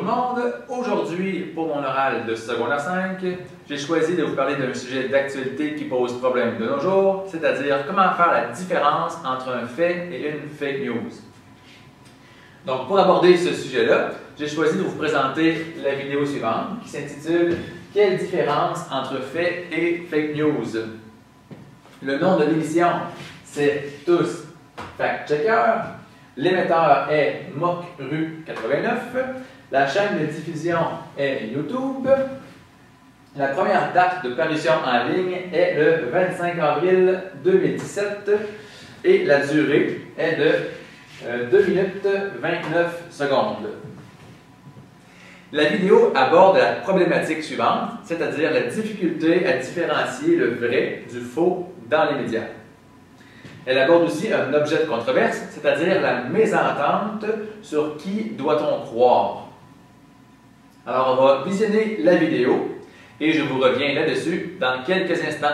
Bonjour tout le monde. Aujourd'hui, pour mon oral de secondaire 5, j'ai choisi de vous parler d'un sujet d'actualité qui pose problème de nos jours, c'est-à-dire comment faire la différence entre un fait et une fake news. Donc, pour aborder ce sujet-là, j'ai choisi de vous présenter la vidéo suivante qui s'intitule « Quelle différence entre fait et fake news ?» Le nom de l'émission, c'est Tous Fact Checker. L'émetteur est Mock-Rue 89. La chaîne de diffusion est YouTube. La première date de parution en ligne est le 25 avril 2017 et la durée est de 2 minutes 29 secondes. La vidéo aborde la problématique suivante, c'est-à-dire la difficulté à différencier le vrai du faux dans les médias. Elle aborde aussi un objet de controverse, c'est-à-dire la mésentente sur qui doit-on croire. Alors, on va visionner la vidéo et je vous reviens là-dessus dans quelques instants.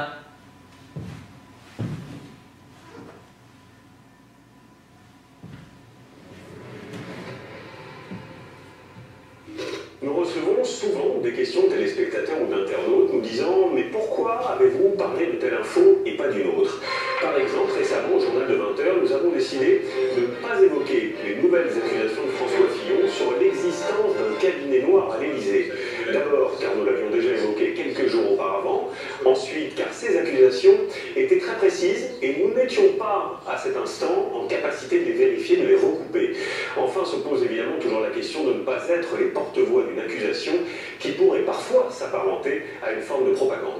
Nous recevons souvent des questions de téléspectateurs ou d'internautes nous disant « Mais pourquoi avez-vous parlé de telle info et pas d'une autre ?» Par exemple, récemment, au journal de 20h, nous avons décidé de ne pas évoquer les nouvelles accusations de François Fillon sur l'existence d'un cabinet noir à l'Élysée. D'abord, car nous l'avions déjà évoqué quelques jours auparavant. Ensuite, car ces accusations étaient très précises et nous n'étions pas, à cet instant, en capacité de les vérifier, de les recouper. Enfin, se pose évidemment toujours la question de ne pas être les porte-voix d'une accusation qui pourrait parfois s'apparenter à une forme de propagande.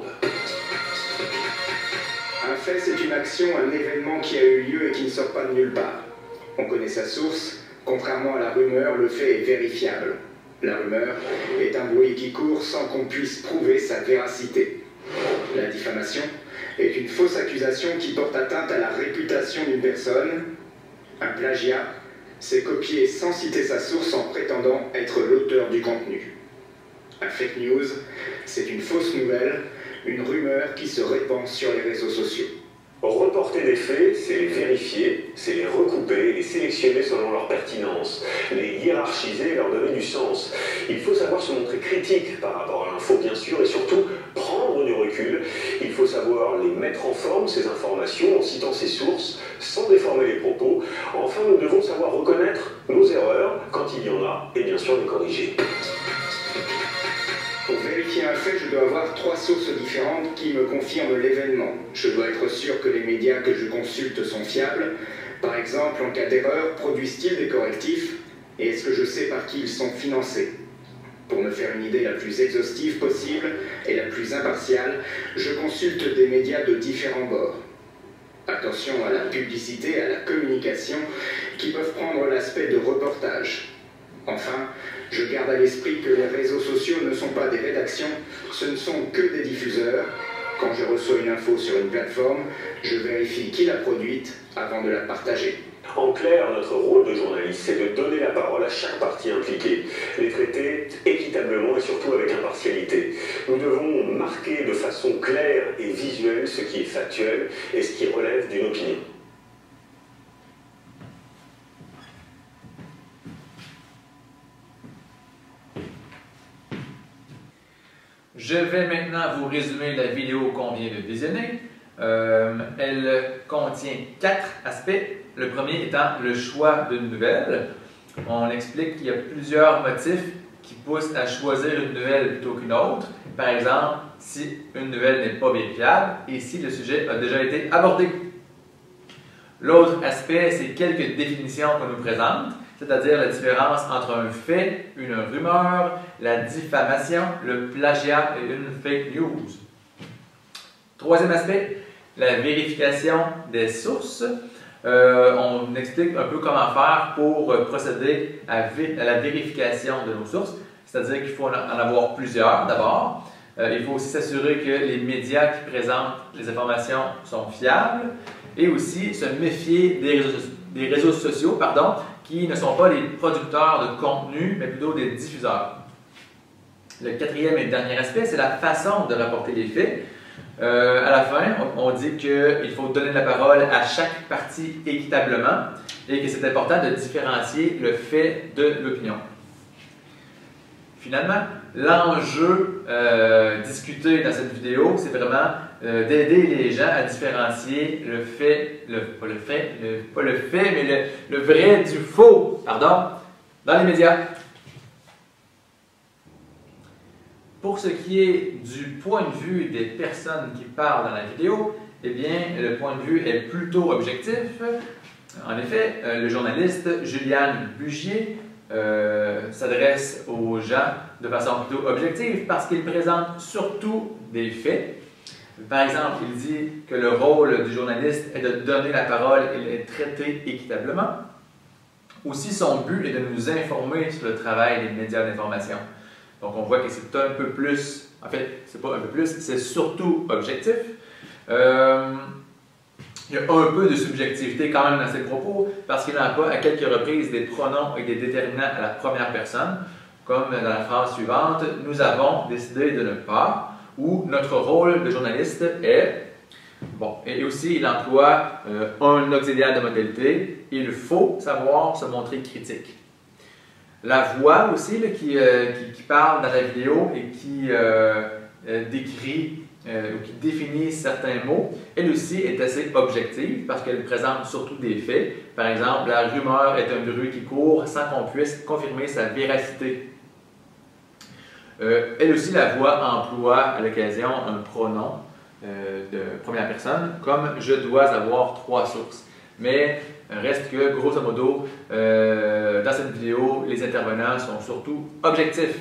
Un fait, c'est une action, un événement qui a eu lieu et qui ne sort pas de nulle part. On connaît sa source. Contrairement à la rumeur, le fait est vérifiable. La rumeur est un bruit qui court sans qu'on puisse prouver sa véracité. La diffamation est une fausse accusation qui porte atteinte à la réputation d'une personne. Un plagiat, c'est copier sans citer sa source en prétendant être l'auteur du contenu. Un fake news, c'est une fausse nouvelle, une rumeur qui se répand sur les réseaux sociaux. Reporter des faits, c'est les vérifier, c'est les recouper, les sélectionner selon leur pertinence, les hiérarchiser et leur donner du sens. Il faut savoir se montrer critique par rapport à l'info, bien sûr, et surtout prendre du recul. Il faut savoir les mettre en forme, ces informations, en citant ses sources, sans déformer les propos. Enfin, nous devons savoir reconnaître nos erreurs quand il y en a, et bien sûr les corriger. Pour vérifier un fait, je dois avoir 3 sources différentes qui me confirment l'événement. Je dois être sûr que les médias que je consulte sont fiables. Par exemple, en cas d'erreur, produisent-ils des correctifs? Et est-ce que je sais par qui ils sont financés? Pour me faire une idée la plus exhaustive possible et la plus impartiale, je consulte des médias de différents bords. Attention à la publicité, à la communication, qui peuvent prendre l'aspect de reportage. Enfin, je garde à l'esprit que les réseaux sociaux ne sont pas des rédactions, ce ne sont que des diffuseurs. Quand je reçois une info sur une plateforme, je vérifie qui l'a produite avant de la partager. En clair, notre rôle de journaliste, c'est de donner la parole à chaque partie impliquée, les traiter équitablement et surtout avec impartialité. Nous devons marquer de façon claire et visuelle ce qui est factuel et ce qui relève d'une opinion. Je vais maintenant vous résumer la vidéo qu'on vient de visionner. Elle contient 4 aspects. Le premier étant le choix d'une nouvelle. On explique qu'il y a plusieurs motifs qui poussent à choisir une nouvelle plutôt qu'une autre. Par exemple, si une nouvelle n'est pas vérifiable et si le sujet a déjà été abordé. L'autre aspect, c'est quelques définitions qu'on nous présente, c'est-à-dire la différence entre un fait, une rumeur, la diffamation, le plagiat et une fake news. Troisième aspect, la vérification des sources. On explique un peu comment faire pour procéder à la vérification de nos sources, c'est-à-dire qu'il faut en avoir plusieurs d'abord. Il faut aussi s'assurer que les médias qui présentent les informations sont fiables et aussi se méfier des réseaux sociaux qui ne sont pas les producteurs de contenu, mais plutôt des diffuseurs. Le quatrième et dernier aspect, c'est la façon de rapporter les faits. À la fin, on dit qu'il faut donner la parole à chaque partie équitablement et que c'est important de différencier le fait de l'opinion. Finalement, l'enjeu discuté dans cette vidéo, c'est vraiment d'aider les gens à différencier le vrai du faux, pardon, dans les médias. Pour ce qui est du point de vue des personnes qui parlent dans la vidéo, eh bien, le point de vue est plutôt objectif. En effet, le journaliste Juliane Bugier s'adresse aux gens de façon plutôt objective parce qu'il présente surtout des faits. Par exemple, il dit que le rôle du journaliste est de donner la parole et de traiter équitablement. Aussi, son but est de nous informer sur le travail des médias d'information. Donc, on voit que c'est un peu plus, en fait, c'est pas un peu plus, c'est surtout objectif. Il y a un peu de subjectivité quand même dans ses propos, parce qu'il emploie à quelques reprises des pronoms et des déterminants à la première personne, comme dans la phrase suivante, « Nous avons décidé de ne pas », ou « Notre rôle de journaliste est… » Bon, et aussi, il emploie un auxiliaire de modalité, « Il faut savoir se montrer critique ». La voix aussi là, qui parle dans la vidéo et qui décrit ou qui définit certains mots, elle aussi est assez objective parce qu'elle présente surtout des faits. Par exemple, la rumeur est un bruit qui court sans qu'on puisse confirmer sa véracité. Elle aussi, la voix emploie à l'occasion un pronom de première personne comme « je dois avoir 3 sources ». Mais reste que, grosso modo, dans cette vidéo, les intervenants sont surtout objectifs.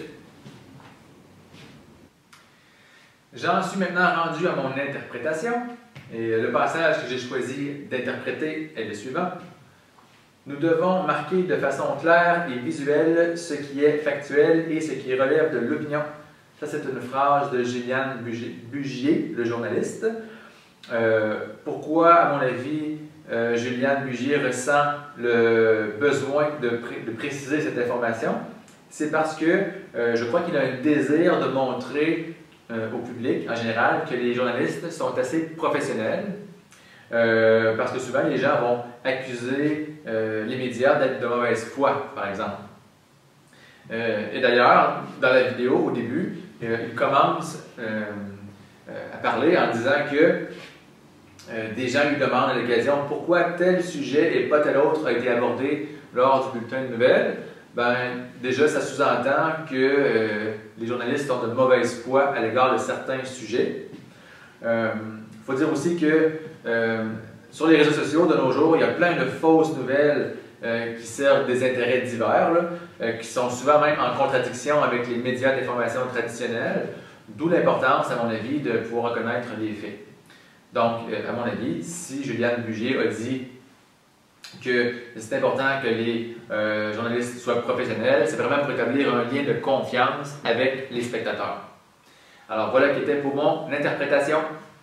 J'en suis maintenant rendu à mon interprétation. Et le passage que j'ai choisi d'interpréter est le suivant. Nous devons marquer de façon claire et visuelle ce qui est factuel et ce qui relève de l'opinion. Ça, c'est une phrase de Juliane Bugier, le journaliste. Pourquoi, à mon avis, Juliane Bugier ressent le besoin de préciser cette information? C'est parce que je crois qu'il a un désir de montrer au public, en général, que les journalistes sont assez professionnels, parce que souvent, les gens vont accuser les médias d'être de mauvaise foi, par exemple. Et d'ailleurs, dans la vidéo, au début, il commence à parler en disant que des gens lui demandent à l'occasion pourquoi tel sujet et pas tel autre a été abordé lors du bulletin de nouvelles. Ben, déjà, ça sous-entend que les journalistes ont de mauvaise foi à l'égard de certains sujets. Il faut dire aussi que sur les réseaux sociaux de nos jours, il y a plein de fausses nouvelles qui servent des intérêts divers, là, qui sont souvent même en contradiction avec les médias d'information traditionnels, d'où l'importance, à mon avis, de pouvoir reconnaître les faits. Donc, à mon avis, si Juliane Bugier a dit que c'est important que les journalistes soient professionnels, c'est vraiment pour établir un lien de confiance avec les spectateurs. Alors voilà qui était pour mon interprétation.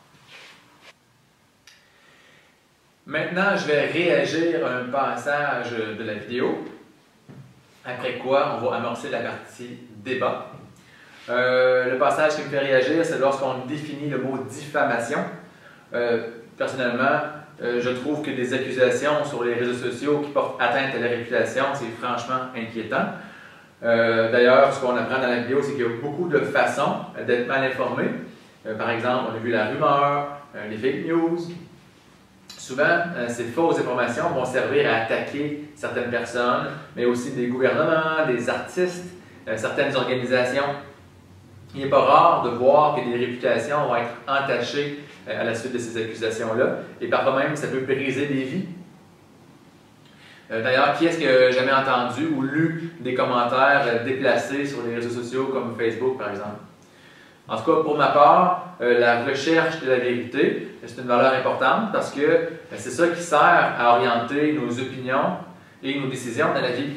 Maintenant, je vais réagir à un passage de la vidéo, après quoi on va amorcer la partie débat. Le passage qui me fait réagir, c'est lorsqu'on définit le mot diffamation. Personnellement, je trouve que des accusations sur les réseaux sociaux qui portent atteinte à la réputation, c'est franchement inquiétant. D'ailleurs, ce qu'on apprend dans la vidéo, c'est qu'il y a beaucoup de façons d'être mal informé. Par exemple, on a vu la rumeur, les fake news. Souvent, ces fausses informations vont servir à attaquer certaines personnes, mais aussi des gouvernements, des artistes, certaines organisations. Il n'est pas rare de voir que des réputations vont être entachées à la suite de ces accusations-là, et parfois même, ça peut briser des vies. D'ailleurs, qui est-ce qui a jamais entendu ou lu des commentaires déplacés sur les réseaux sociaux comme Facebook, par exemple? En tout cas, pour ma part, la recherche de la vérité, c'est une valeur importante parce que c'est ça qui sert à orienter nos opinions et nos décisions dans la vie.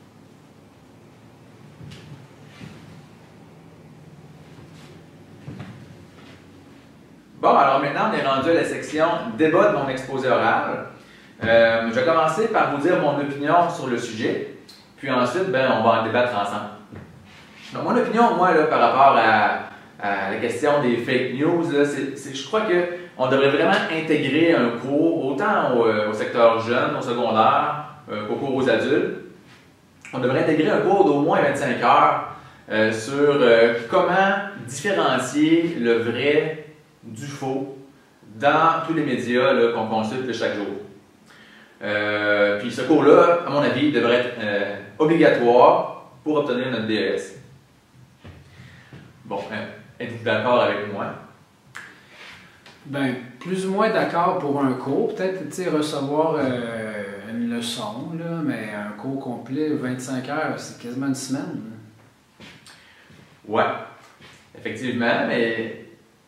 Bon, alors maintenant, on est rendu à la section débat de mon exposé oral. Je vais commencer par vous dire mon opinion sur le sujet, puis ensuite, on va en débattre ensemble. Donc, mon opinion, moi, là, par rapport à la question des fake news, là, je crois qu'on devrait vraiment intégrer un cours, autant au secteur jeune, au secondaire, qu'au cours aux adultes. On devrait intégrer un cours d'au moins 25 heures sur comment différencier le vrai du faux dans tous les médias qu'on consulte chaque jour. Puis ce cours-là, à mon avis, devrait être obligatoire pour obtenir notre DES. Bon, êtes-vous d'accord avec moi? Ben, plus ou moins d'accord pour un cours. Peut-être recevoir une leçon, là, mais un cours complet, 25 heures, c'est quasiment une semaine. Ouais, effectivement, mais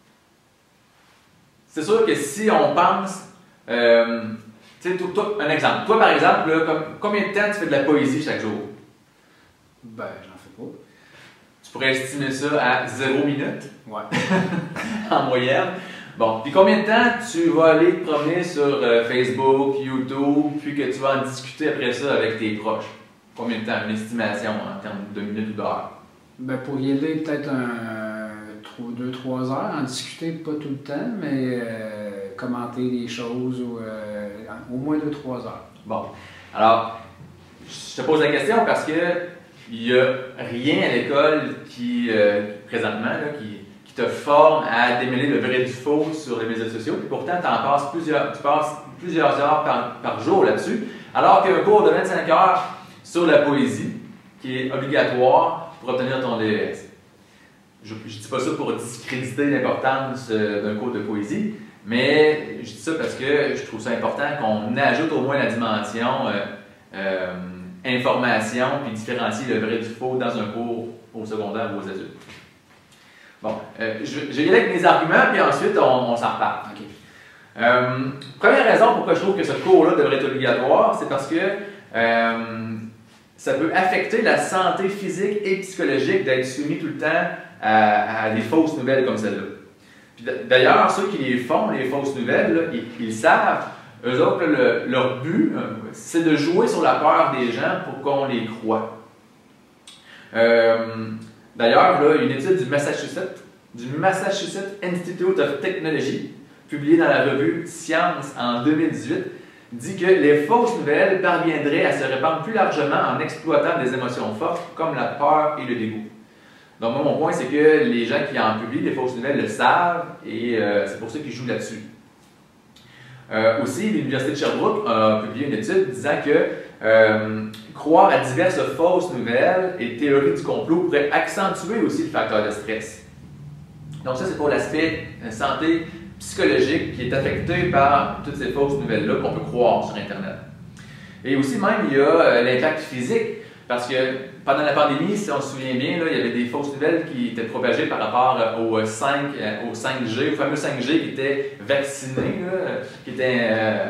c'est sûr que si on pense, tu sais, toi, un exemple. Toi, par exemple, là, combien de temps tu fais de la poésie chaque jour? Ben, j'en fais pas. Tu pourrais estimer ça à 0 minute? Ouais. En moyenne. Bon, puis combien de temps tu vas aller te promener sur Facebook, YouTube, puis que tu vas en discuter après ça avec tes proches? Combien de temps? Une estimation en termes de minutes ou d'heures? Ben, pour y aller, peut-être 2-3 heures, en discuter pas tout le temps, mais commenter des choses au moins 2-3 heures. Bon, alors, je te pose la question parce que il n'y a rien à l'école qui, présentement, là, qui te forme à démêler le vrai du faux sur les médias sociaux. Puis pourtant, tu passes plusieurs heures par jour là-dessus, alors qu'il y a un cours de 25 heures sur la poésie qui est obligatoire pour obtenir ton DES. Je ne dis pas ça pour discréditer l'importance d'un cours de poésie, mais je dis ça parce que je trouve ça important qu'on ajoute au moins la dimension information puis différencier le vrai du faux dans un cours au secondaire ou aux adultes. Bon, je vais y aller avec mes arguments, puis ensuite on s'en reparle. Okay. Première raison pourquoi je trouve que ce cours-là devrait être obligatoire, c'est parce que ça peut affecter la santé physique et psychologique d'être soumis tout le temps à des fausses nouvelles comme celle-là. D'ailleurs, ceux qui les font, les fausses nouvelles, là, ils savent, eux autres, leur but, c'est de jouer sur la peur des gens pour qu'on les croie. D'ailleurs, une étude du Massachusetts Institute of Technology, publiée dans la revue Science en 2018, dit que les fausses nouvelles parviendraient à se répandre plus largement en exploitant des émotions fortes comme la peur et le dégoût. Donc, moi, mon point, c'est que les gens qui en publient des fausses nouvelles le savent et c'est pour ça qu'ils jouent là-dessus. Aussi, l'Université de Sherbrooke a publié une étude disant que croire à diverses fausses nouvelles et théories du complot pourrait accentuer aussi le facteur de stress. Donc ça, c'est pour l'aspect santé psychologique qui est affecté par toutes ces fausses nouvelles-là qu'on peut croire sur Internet. Et aussi même, il y a l'impact physique, parce que pendant la pandémie, si on se souvient bien, là, il y avait des fausses nouvelles qui étaient propagées par rapport au 5G, au fameux 5G qui était vacciné, là, qui était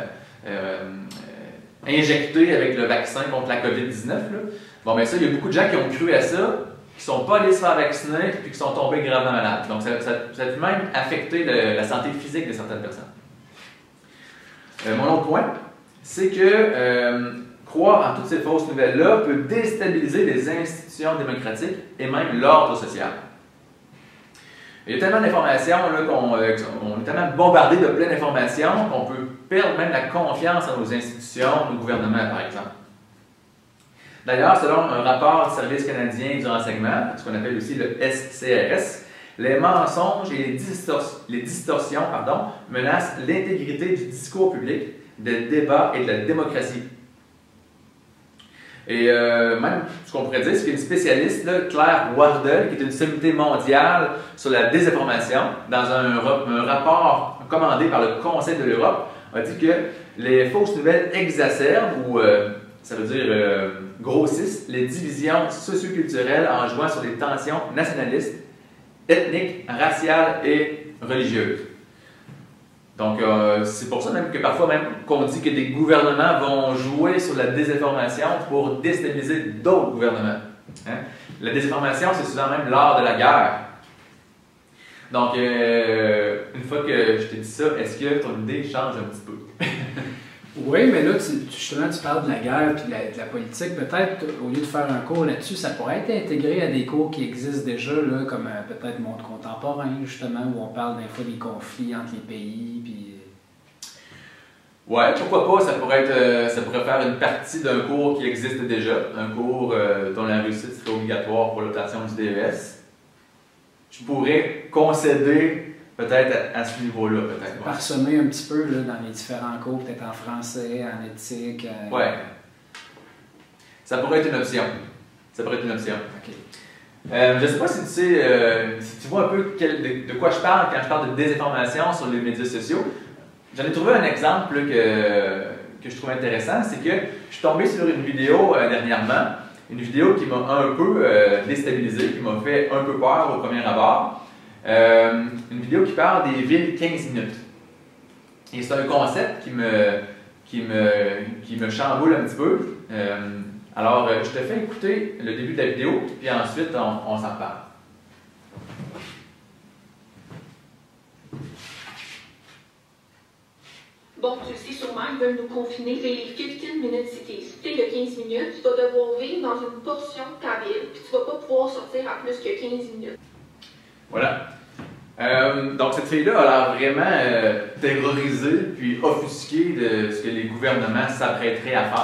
injecté avec le vaccin contre la COVID-19. Là. Bon, bien ça, il y a beaucoup de gens qui ont cru à ça, qui ne sont pas allés se faire vacciner et qui sont tombés gravement malades. Donc, ça a même affecté la santé physique de certaines personnes. Mon autre point, c'est que croire en toutes ces fausses nouvelles-là peut déstabiliser les institutions démocratiques et même l'ordre social. Il y a tellement d'informations qu'on est tellement bombardé de plein d'informations qu'on peut perdre même la confiance en nos institutions, nos gouvernements, par exemple. D'ailleurs, selon un rapport du Service canadien du renseignement, ce qu'on appelle aussi le SCRS, les mensonges et les distorsions menacent l'intégrité du discours public, des débats et de la démocratie. Et même, ce qu'on pourrait dire, c'est qu'une spécialiste, là, Claire Wardle, qui est une sommité mondiale sur la désinformation, dans un rapport commandé par le Conseil de l'Europe, a dit que les fausses nouvelles exacerbent, ou ça veut dire grossissent, les divisions socioculturelles en jouant sur des tensions nationalistes, ethniques, raciales et religieuses. Donc, c'est pour ça même que parfois même qu'on dit que des gouvernements vont jouer sur la désinformation pour déstabiliser d'autres gouvernements. Hein? La désinformation, c'est souvent même l'art de la guerre. Donc, une fois que je t'ai dit ça, est-ce que ton idée change un petit peu? Oui, mais là, justement, tu parles de la guerre et de la politique. Peut-être, au lieu de faire un cours là-dessus, ça pourrait être intégré à des cours qui existent déjà, là, comme peut-être Monde contemporain, justement, où on parle des fois des conflits entre les pays. Puis... Ouais, pourquoi pas, ça pourrait faire une partie d'un cours qui existe déjà, un cours dont la réussite serait obligatoire pour l'obtention du DES. Je pourrais concéder peut-être à ce niveau-là, peut-être. Parsemer un petit peu là, dans les différents cours, peut-être en français, en éthique. Ouais. Ça pourrait être une option. Ça pourrait être une option. OK. Je ne sais pas si tu sais, si tu vois un peu de quoi je parle quand je parle de désinformation sur les médias sociaux. J'en ai trouvé un exemple là, que je trouve intéressant, c'est que je suis tombé sur une vidéo dernièrement, une vidéo qui m'a un peu déstabilisé, qui m'a fait un peu peur au premier abord. Une vidéo qui parle des villes 15 minutes. Et c'est un concept qui me chamboule un petit peu. Alors, je te fais écouter le début de la vidéo, puis ensuite, on s'en parle. Bon, tu le sais sûrement, ils veulent nous confiner les 15-minute cities. Tu sais, le 15 minutes, tu vas devoir vivre dans une portion de ta ville, puis tu vas pas pouvoir sortir à plus que 15 minutes. Voilà. Donc, cette fille-là a l'air vraiment terrorisée puis offusquée de ce que les gouvernements s'apprêteraient à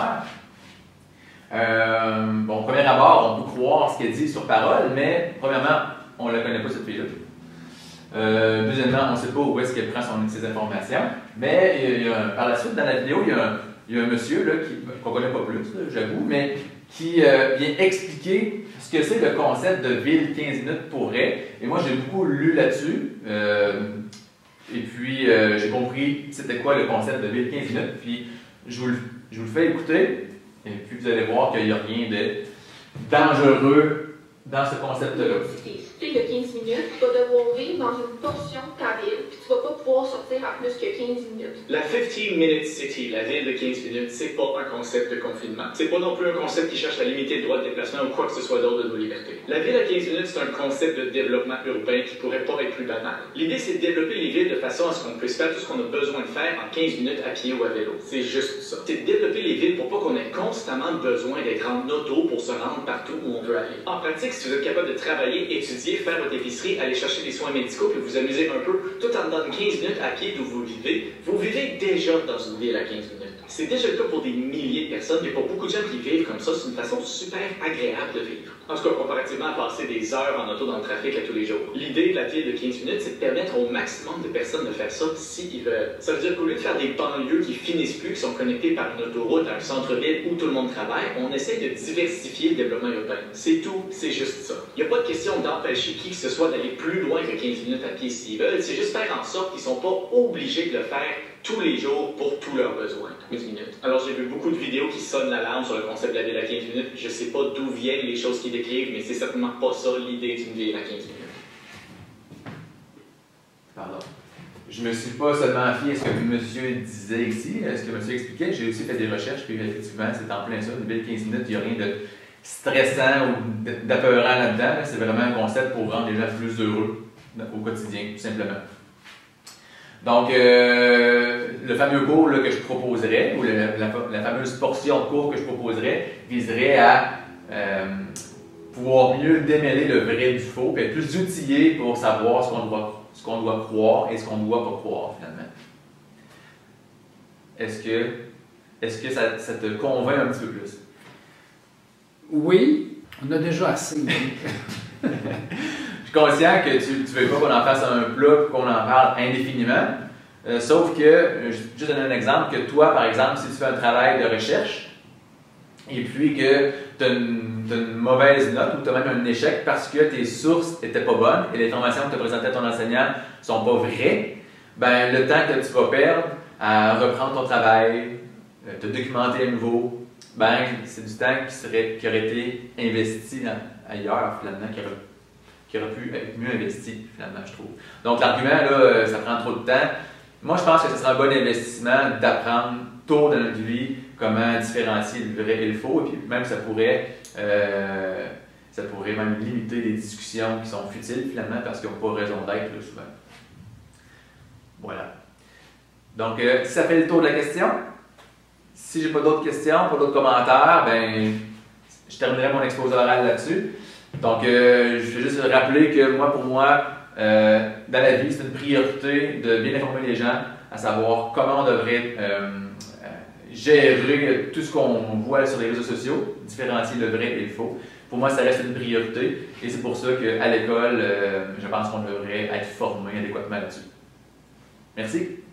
faire. Bon, au premier abord, on peut croire ce qu'elle dit sur parole, mais premièrement, on ne la connaît pas, cette fille-là. Deuxièmement, on ne sait pas où est-ce qu'elle prend ses informations. Mais par la suite, dans la vidéo, il y a un monsieur qu'on ne connaît pas plus, j'avoue, mais qui vient expliquer ce que c'est le concept de ville 15 minutes pour vrai. Et moi, j'ai beaucoup lu là-dessus. Et puis, j'ai compris c'était quoi le concept de ville 15 minutes. Puis, je vous le fais écouter. Et puis, vous allez voir qu'il n'y a rien de dangereux dans ce concept-là. Tu sais, le 15 minutes, tu vas devoir vivre dans une portion de ta ville, puis tu vas pas pouvoir sortir à plus que 15 minutes. La 15-minute city, la ville de 15 minutes, c'est pas un concept de confinement. C'est pas non plus un concept qui cherche à limiter le droit de déplacement ou quoi que ce soit d'autre de nos libertés. La ville à 15 minutes, c'est un concept de développement urbain qui pourrait pas être plus banal. L'idée, c'est de développer les villes de façon à ce qu'on puisse faire tout ce qu'on a besoin de faire en 15 minutes à pied ou à vélo. C'est juste ça. C'est de développer les villes pour pas qu'on ait constamment besoin d'être en auto pour se rendre partout où on veut aller. En pratique, si vous êtes capable de travailler, étudier, faire votre épicerie, aller chercher des soins médicaux, puis vous amuser un peu, tout en dans 15 minutes à pied d'où vous vivez déjà dans une ville à 15 minutes. C'est déjà le cas pour des milliers de personnes, mais pour beaucoup de gens qui vivent comme ça, c'est une façon super agréable de vivre. En tout cas, comparativement à passer des heures en auto dans le trafic à tous les jours. L'idée de la ville de 15 minutes, c'est de permettre au maximum de personnes de faire ça s'ils veulent. Ça veut dire qu'au lieu de faire des banlieues qui finissent plus, qui sont connectées par une autoroute à un centre-ville où tout le monde travaille, on essaie de diversifier le développement urbain. C'est tout, c'est juste ça. Il n'y a pas de question d'empêcher qui que ce soit d'aller plus loin que 15 minutes à pied s'ils veulent, c'est juste faire en sorte qu'ils ne sont pas obligés de le faire tous les jours pour tous leurs besoins. 15 minutes. Alors j'ai vu beaucoup de vidéos qui sonnent l'alarme sur le concept de la ville à 15 minutes. Je sais pas d'où viennent les choses qu'ils décrivent, mais c'est certainement pas ça l'idée d'une ville à 15 minutes. Pardon. Je me suis pas seulement fié à ce que le monsieur disait ici, à ce que le monsieur expliquait, j'ai aussi fait des recherches, puis effectivement, c'est en plein ça, une ville 15 minutes, il n'y a rien de stressant ou d'apeurant là-dedans. C'est vraiment un concept pour rendre les gens plus heureux au quotidien, tout simplement. Donc, le fameux cours là, que je proposerais, ou la fameuse portion de cours que je proposerais, viserait à pouvoir mieux démêler le vrai du faux, puis être plus outillé pour savoir ce qu'on doit croire et ce qu'on ne doit pas croire, finalement. Est-ce que ça te convainc un petit peu plus? Oui, on a déjà assez. Je suis conscient que tu ne veux pas qu'on en fasse un plat et qu'on en parle indéfiniment. Sauf que, juste donner un exemple, que toi, par exemple, si tu fais un travail de recherche et puis que tu as une mauvaise note ou tu as même un échec parce que tes sources n'étaient pas bonnes et les informations que tu as présentées à ton enseignant ne sont pas vraies, ben, le temps que tu vas perdre à reprendre ton travail, te documenter à nouveau, ben, c'est du temps qui aurait été investi ailleurs, finalement, qui aurait pu être mieux investi, finalement, je trouve. Donc, l'argument, là, ça prend trop de temps. Moi, je pense que ce serait un bon investissement d'apprendre tôt dans notre vie comment différencier le vrai et le faux, et puis même ça pourrait même limiter les discussions qui sont futiles, finalement, parce qu'ils n'ont pas raison d'être, là, souvent. Voilà. Donc, si ça fait le tour de la question, si j'ai pas d'autres questions, pas d'autres commentaires, ben, je terminerai mon exposé oral là-dessus. Donc, je vais juste rappeler que pour moi, dans la vie, c'est une priorité de bien informer les gens, à savoir comment on devrait gérer tout ce qu'on voit sur les réseaux sociaux, différencier le vrai et le faux. Pour moi, ça reste une priorité et c'est pour ça qu'à l'école, je pense qu'on devrait être formé adéquatement là-dessus. Merci.